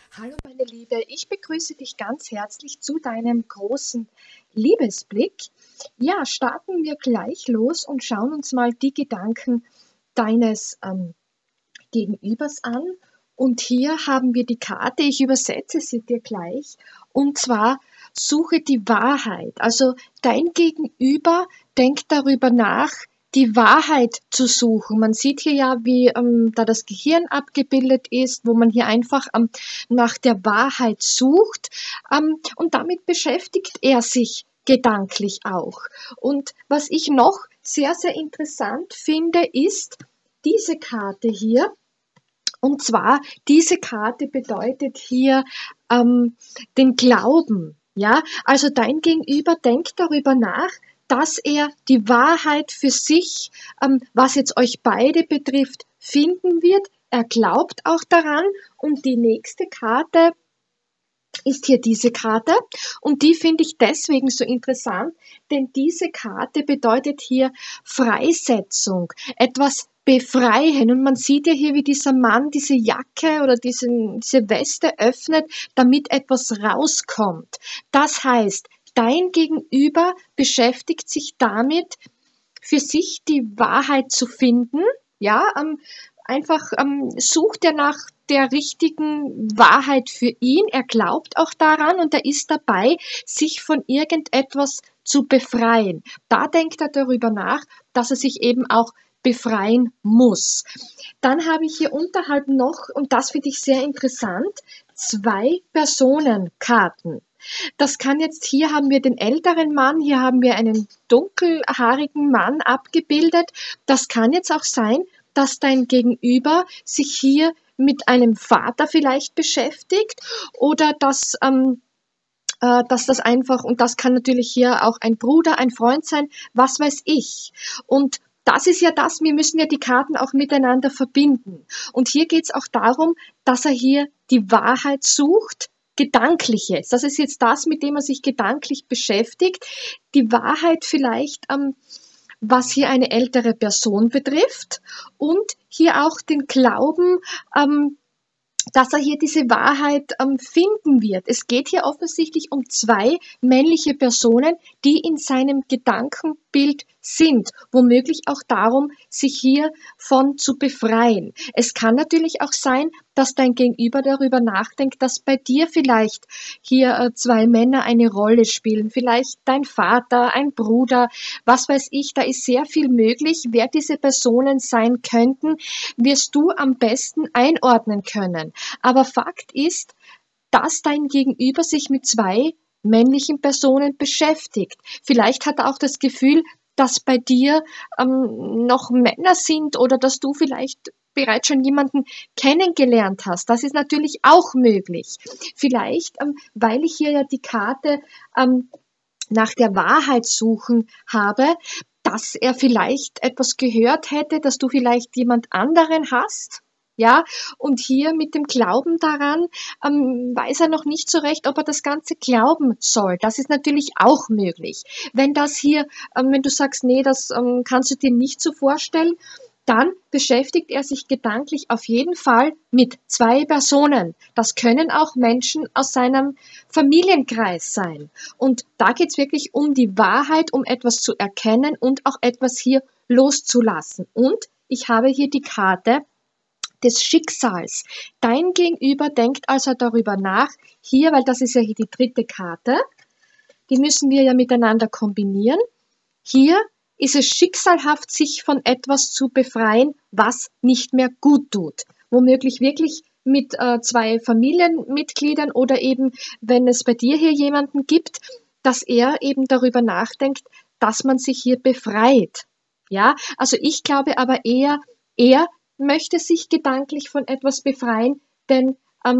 Hallo meine Liebe, ich begrüße dich ganz herzlich zu deinem großen Liebesblick. Ja, starten wir gleich los und schauen uns mal die Gedanken deines Gegenübers an. Und hier haben wir die Karte, ich übersetze sie dir gleich, und zwar suche die Wahrheit. Also dein Gegenüber denkt darüber nach, die Wahrheit zu suchen. Man sieht hier ja, wie da das Gehirn abgebildet ist, wo man hier einfach nach der Wahrheit sucht, und damit beschäftigt er sich gedanklich auch. Und was ich noch sehr, sehr interessant finde, ist diese Karte hier. Und zwar, diese Karte bedeutet hier den Glauben. Ja, also dein Gegenüber denkt darüber nach, dass er die Wahrheit für sich, was jetzt euch beide betrifft, finden wird. Er glaubt auch daran. Und die nächste Karte ist hier diese Karte, und die finde ich deswegen so interessant, denn diese Karte bedeutet hier Freisetzung, etwas befreien, und man sieht ja hier, wie dieser Mann diese Jacke oder diese Weste öffnet, damit etwas rauskommt. Das heißt, dein Gegenüber beschäftigt sich damit, für sich die Wahrheit zu finden, ja, einfach sucht er nach der richtigen Wahrheit für ihn. Er glaubt auch daran und er ist dabei, sich von irgendetwas zu befreien. Da denkt er darüber nach, dass er sich eben auch befreien muss. Dann habe ich hier unterhalb noch, und das finde ich sehr interessant, 2 Personenkarten. Das kann jetzt, hier haben wir den älteren Mann, hier haben wir einen dunkelhaarigen Mann abgebildet. Das kann jetzt auch sein, dass dein Gegenüber sich hier mit einem Vater vielleicht beschäftigt, oder dass das einfach, und das kann natürlich hier auch ein Bruder, ein Freund sein, was weiß ich. Und das ist ja das, wir müssen ja die Karten auch miteinander verbinden. Und hier geht es auch darum, dass er hier die Wahrheit sucht, Gedankliches. Das ist jetzt das, mit dem er sich gedanklich beschäftigt. Die Wahrheit vielleicht, was hier eine ältere Person betrifft, und hier auch den Glauben, dass er hier diese Wahrheit finden wird. Es geht hier offensichtlich um 2 männliche Personen, die in seinem Gedankenbild sind, womöglich auch darum, sich hiervon zu befreien. Es kann natürlich auch sein, dass dein Gegenüber darüber nachdenkt, dass bei dir vielleicht hier 2 Männer eine Rolle spielen, vielleicht dein Vater, ein Bruder, was weiß ich, da ist sehr viel möglich. Wer diese Personen sein könnten, wirst du am besten einordnen können. Aber Fakt ist, dass dein Gegenüber sich mit 2 männlichen Personen beschäftigt. Vielleicht hat er auch das Gefühl, dass bei dir noch Männer sind, oder dass du vielleicht bereits schon jemanden kennengelernt hast. Das ist natürlich auch möglich. Vielleicht, weil ich hier ja die Karte nach der Wahrheit suchen habe, dass er vielleicht etwas gehört hätte, dass du vielleicht jemand anderen hast. Ja, und hier mit dem Glauben daran weiß er noch nicht so recht, ob er das Ganze glauben soll. Das ist natürlich auch möglich. Wenn das hier, wenn du sagst, nee, das kannst du dir nicht so vorstellen, dann beschäftigt er sich gedanklich auf jeden Fall mit 2 Personen. Das können auch Menschen aus seinem Familienkreis sein. Und da geht es wirklich um die Wahrheit, um etwas zu erkennen und auch etwas hier loszulassen. Und ich habe hier die Karte des Schicksals. Dein Gegenüber denkt also darüber nach, hier, weil das ist ja hier die 3. Karte, die müssen wir ja miteinander kombinieren. Hier ist es schicksalhaft, sich von etwas zu befreien, was nicht mehr gut tut. Womöglich wirklich mit 2 Familienmitgliedern, oder eben, wenn es bei dir hier jemanden gibt, dass er eben darüber nachdenkt, dass man sich hier befreit. Ja, also ich glaube aber eher, er möchte sich gedanklich von etwas befreien, denn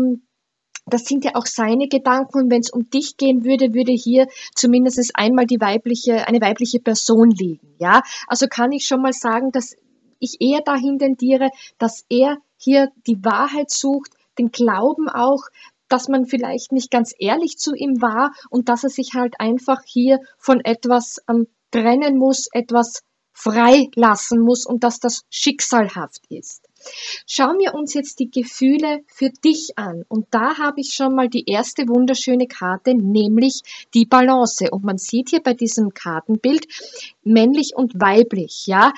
das sind ja auch seine Gedanken, und wenn es um dich gehen würde, würde hier zumindest einmal eine weibliche Person liegen. Ja, also kann ich schon mal sagen, dass ich eher dahin tendiere, dass er hier die Wahrheit sucht, den Glauben auch, dass man vielleicht nicht ganz ehrlich zu ihm war und dass er sich halt einfach hier von etwas trennen muss, etwas freilassen muss und dass das schicksalhaft ist. Schauen wir uns jetzt die Gefühle für dich an. Und da habe ich schon mal die erste wunderschöne Karte, nämlich die Balance. Und man sieht hier bei diesem Kartenbild männlich und weiblich, ja.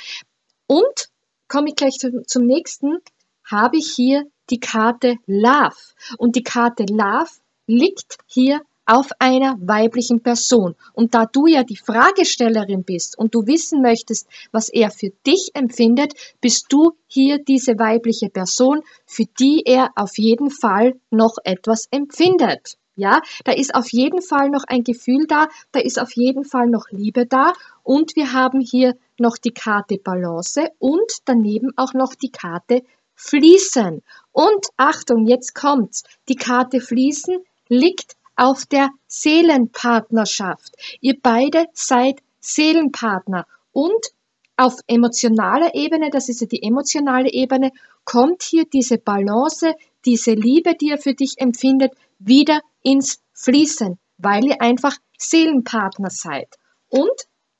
Und, komme ich gleich zum nächsten, habe ich hier die Karte Love. Und die Karte Love liegt hier auf einer weiblichen Person. Und da du ja die Fragestellerin bist und du wissen möchtest, was er für dich empfindet, bist du hier diese weibliche Person, für die er auf jeden Fall noch etwas empfindet. Ja, da ist auf jeden Fall noch ein Gefühl da, da ist auf jeden Fall noch Liebe da und wir haben hier noch die Karte Balance und daneben auch noch die Karte Fließen. Und Achtung, jetzt kommt's, die Karte Fließen liegt auf der Seelenpartnerschaft. Ihr beide seid Seelenpartner und auf emotionaler Ebene, das ist ja die emotionale Ebene, kommt hier diese Balance, diese Liebe, die ihr für dich empfindet, wieder ins Fließen, weil ihr einfach Seelenpartner seid. Und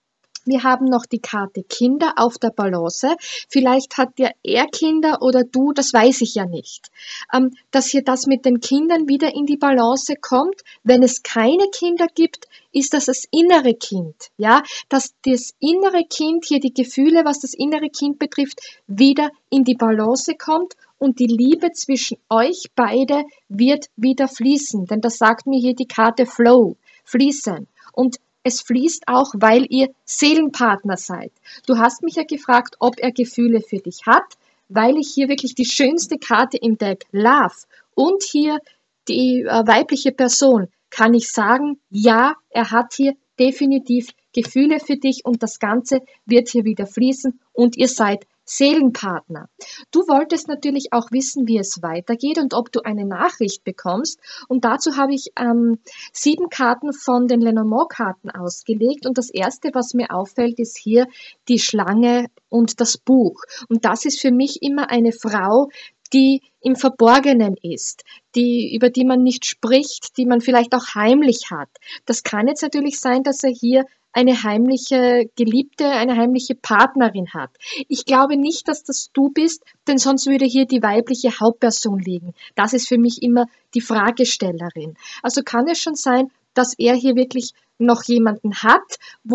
wir haben noch die Karte Kinder auf der Balance. Vielleicht hat ja er Kinder oder du, das weiß ich ja nicht. Dass hier das mit den Kindern wieder in die Balance kommt. Wenn es keine Kinder gibt, ist das innere Kind. Ja, dass das innere Kind hier die Gefühle, was das innere Kind betrifft, wieder in die Balance kommt und die Liebe zwischen euch beide wird wieder fließen. Denn das sagt mir hier die Karte Flow, fließen. Und es fließt auch, weil ihr Seelenpartner seid. Du hast mich ja gefragt, ob er Gefühle für dich hat, weil ich hier wirklich die schönste Karte im Deck, Love, und hier die weibliche Person, kann ich sagen, ja, er hat hier definitiv Gefühle für dich und das Ganze wird hier wieder fließen und ihr seid Seelenpartner. Du wolltest natürlich auch wissen, wie es weitergeht und ob du eine Nachricht bekommst. Und dazu habe ich 7 Karten von den Lenormand-Karten ausgelegt. Und das erste, was mir auffällt, ist hier die Schlange und das Buch. Und das ist für mich immer eine Frau, die im Verborgenen ist, über die man nicht spricht, die man vielleicht auch heimlich hat. Das kann jetzt natürlich sein, dass er hier eine heimliche Geliebte, eine heimliche Partnerin hat. Ich glaube nicht, dass das du bist, denn sonst würde hier die weibliche Hauptperson liegen. Das ist für mich immer die Fragestellerin. Also kann es schon sein, dass er hier wirklich noch jemanden hat,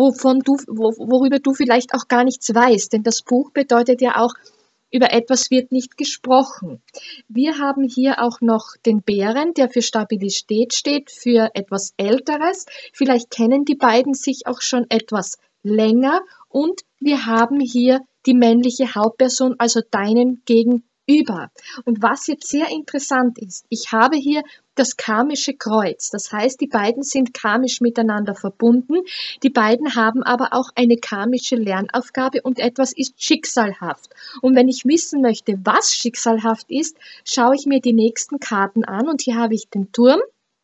worüber du vielleicht auch gar nichts weißt. Denn das Buch bedeutet ja auch, über etwas wird nicht gesprochen. Wir haben hier auch noch den Bären, der für Stabilität steht, für etwas Älteres. Vielleicht kennen die beiden sich auch schon etwas länger. Und wir haben hier die männliche Hauptperson, also deinen Gegenüber. Und was jetzt sehr interessant ist, ich habe hier das karmische Kreuz. Das heißt, die beiden sind karmisch miteinander verbunden. Die beiden haben aber auch eine karmische Lernaufgabe und etwas ist schicksalhaft. Und wenn ich wissen möchte, was schicksalhaft ist, schaue ich mir die nächsten Karten an. Und hier habe ich den Turm,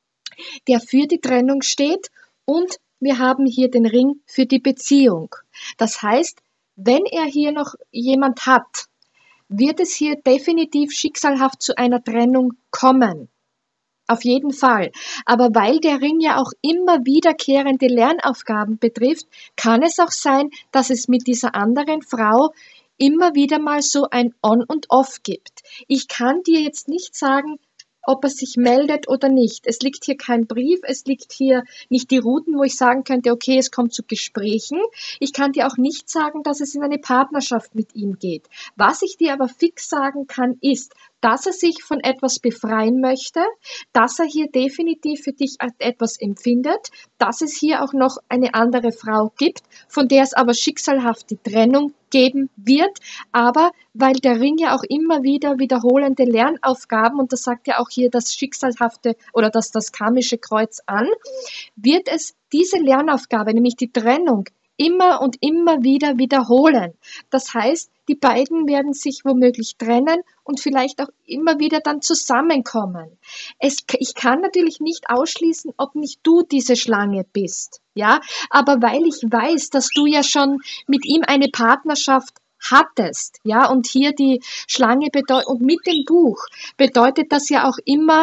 der für die Trennung steht. Und wir haben hier den Ring für die Beziehung. Das heißt, wenn er hier noch jemand hat, wird es hier definitiv schicksalhaft zu einer Trennung kommen. Auf jeden Fall. Aber weil der Ring ja auch immer wiederkehrende Lernaufgaben betrifft, kann es auch sein, dass es mit dieser anderen Frau immer wieder mal so ein On und Off gibt. Ich kann dir jetzt nicht sagen, ob er sich meldet oder nicht. Es liegt hier kein Brief, es liegt hier nicht die Routen, wo ich sagen könnte, okay, es kommt zu Gesprächen. Ich kann dir auch nicht sagen, dass es in eine Partnerschaft mit ihm geht. Was ich dir aber fix sagen kann, ist, dass er sich von etwas befreien möchte, dass er hier definitiv für dich etwas empfindet, dass es hier auch noch eine andere Frau gibt, von der es aber schicksalhaft die Trennung geben wird, aber weil der Ring ja auch immer wieder wiederholende Lernaufgaben, und das sagt ja auch hier das schicksalhafte oder das karmische Kreuz an, wird es diese Lernaufgabe, nämlich die Trennung, immer und immer wieder wiederholen. Das heißt, die beiden werden sich womöglich trennen und vielleicht auch immer wieder dann zusammenkommen. Ich kann natürlich nicht ausschließen, ob nicht du diese Schlange bist, ja, aber weil ich weiß, dass du ja schon mit ihm eine Partnerschaft hattest, ja, und hier die Schlange bedeutet, und mit dem Buch bedeutet das ja auch immer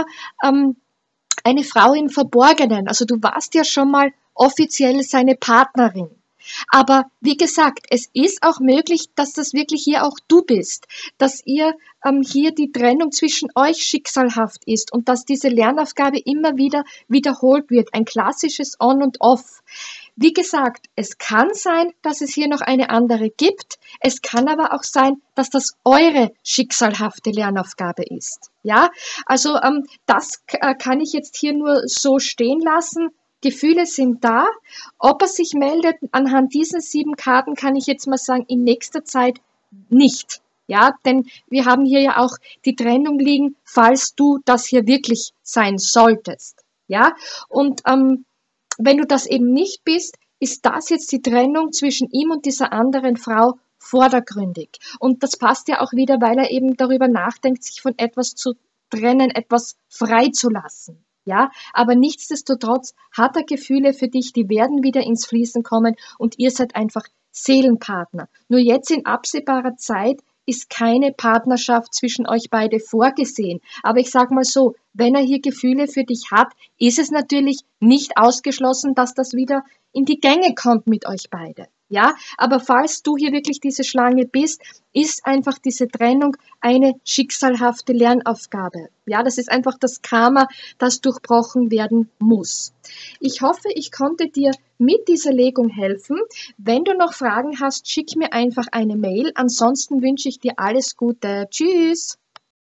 eine Frau im Verborgenen. Also du warst ja schon mal offiziell seine Partnerin. Aber wie gesagt, es ist auch möglich, dass das wirklich hier auch du bist, dass ihr hier die Trennung zwischen euch schicksalhaft ist und dass diese Lernaufgabe immer wieder wiederholt wird, ein klassisches On und Off. Wie gesagt, es kann sein, dass es hier noch eine andere gibt. Es kann aber auch sein, dass das eure schicksalhafte Lernaufgabe ist. Ja, also das kann ich jetzt hier nur so stehen lassen. Gefühle sind da. Ob er sich meldet anhand diesen 7 Karten, kann ich jetzt mal sagen, in nächster Zeit nicht. Ja, denn wir haben hier ja auch die Trennung liegen, falls du das hier wirklich sein solltest. Ja, und wenn du das eben nicht bist, ist das jetzt die Trennung zwischen ihm und dieser anderen Frau vordergründig. Und das passt ja auch wieder, weil er eben darüber nachdenkt, sich von etwas zu trennen, etwas freizulassen. Ja, aber nichtsdestotrotz hat er Gefühle für dich, die werden wieder ins Fließen kommen und ihr seid einfach Seelenpartner. Nur jetzt in absehbarer Zeit ist keine Partnerschaft zwischen euch beide vorgesehen. Aber ich sage mal so, wenn er hier Gefühle für dich hat, ist es natürlich nicht ausgeschlossen, dass das wieder in die Gänge kommt mit euch beide. Ja, aber falls du hier wirklich diese Schlange bist, ist einfach diese Trennung eine schicksalhafte Lernaufgabe. Ja, das ist einfach das Karma, das durchbrochen werden muss. Ich hoffe, ich konnte dir mit dieser Legung helfen. Wenn du noch Fragen hast, schick mir einfach eine Mail. Ansonsten wünsche ich dir alles Gute. Tschüss!